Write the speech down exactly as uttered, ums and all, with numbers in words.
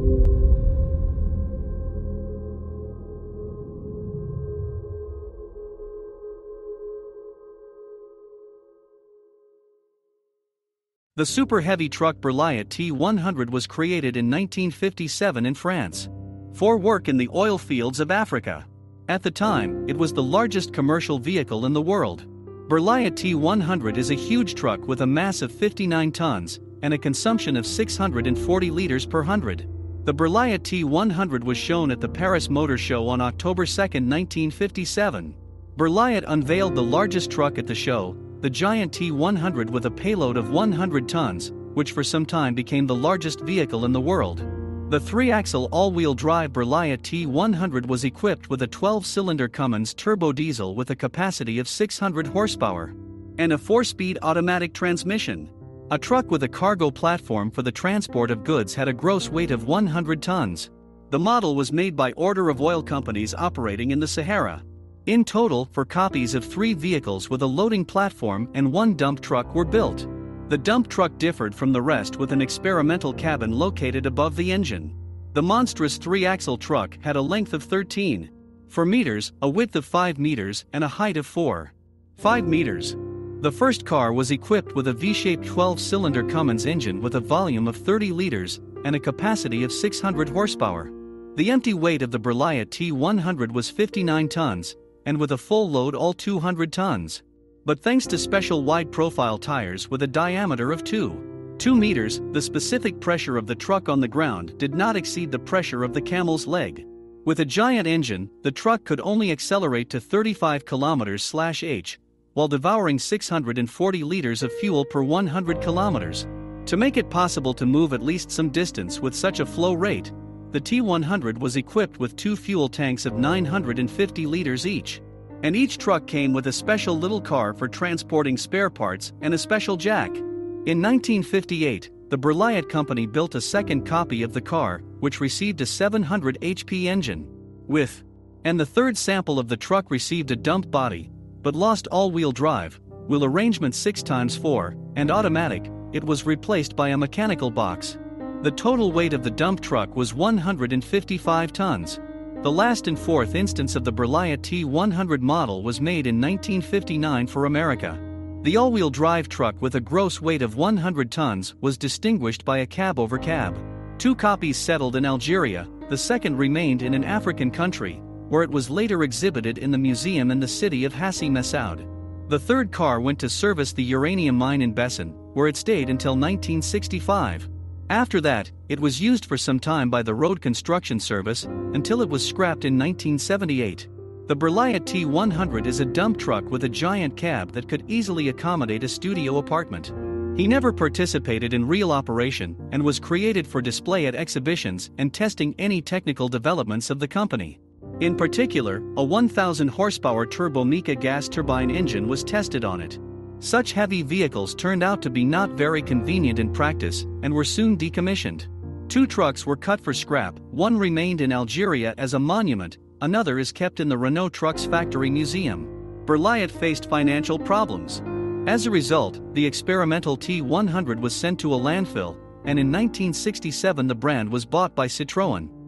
The super heavy truck Berliet T one hundred was created in nineteen fifty-seven in France for work in the oil fields of Africa. At the time, it was the largest commercial vehicle in the world. Berliet T one hundred is a huge truck with a mass of fifty-nine tons and a consumption of six hundred forty liters per hundred. The Berliet T one hundred was shown at the Paris Motor Show on October second, nineteen fifty-seven. Berliet unveiled the largest truck at the show, the giant T one hundred with a payload of one hundred tons, which for some time became the largest vehicle in the world. The three-axle all-wheel drive Berliet T one hundred was equipped with a twelve-cylinder Cummins turbo diesel with a capacity of six hundred horsepower and a four-speed automatic transmission. A truck with a cargo platform for the transport of goods had a gross weight of one hundred tons. The model was made by order of oil companies operating in the Sahara. In total, four copies of three vehicles with a loading platform and one dump truck were built. The dump truck differed from the rest with an experimental cabin located above the engine. The monstrous three-axle truck had a length of thirteen point four meters, a width of five meters, and a height of four point five meters. The first car was equipped with a V-shaped twelve-cylinder Cummins engine with a volume of thirty liters and a capacity of six hundred horsepower. The empty weight of the Berliet T one hundred was fifty-nine tons, and with a full load all two hundred tons. But thanks to special wide-profile tires with a diameter of two point two meters, the specific pressure of the truck on the ground did not exceed the pressure of the camel's leg. With a giant engine, the truck could only accelerate to thirty-five kilometers per hour, while devouring six hundred forty liters of fuel per one hundred kilometers. To make it possible to move at least some distance with such a flow rate, the T one hundred was equipped with two fuel tanks of nine hundred fifty liters each. And each truck came with a special little car for transporting spare parts and a special jack. In nineteen fifty-eight, the Berliet company built a second copy of the car, which received a seven hundred horsepower engine. With and the third sample of the truck received a dump body, but lost all-wheel drive, wheel arrangement six by four, and automatic. It was replaced by a mechanical box. The total weight of the dump truck was one hundred fifty-five tons. The last and fourth instance of the Berliet T one hundred model was made in nineteen fifty-nine for America. The all-wheel drive truck with a gross weight of one hundred tons was distinguished by a cab-over-cab. Two copies settled in Algeria, the second remained in an African country, where it was later exhibited in the museum in the city of Hassi Messaoud. The third car went to service the uranium mine in Bessin, where it stayed until nineteen sixty-five. After that, it was used for some time by the Road Construction Service, until it was scrapped in nineteen seventy-eight. The Berliet T one hundred is a dump truck with a giant cab that could easily accommodate a studio apartment. He never participated in real operation and was created for display at exhibitions and testing any technical developments of the company. In particular, a one thousand horsepower Turbomeca gas turbine engine was tested on it. Such heavy vehicles turned out to be not very convenient in practice and were soon decommissioned. Two trucks were cut for scrap, one remained in Algeria as a monument, another is kept in the Renault Trucks Factory Museum. Berliet faced financial problems. As a result, the experimental T one hundred was sent to a landfill, and in nineteen sixty-seven the brand was bought by Citroën.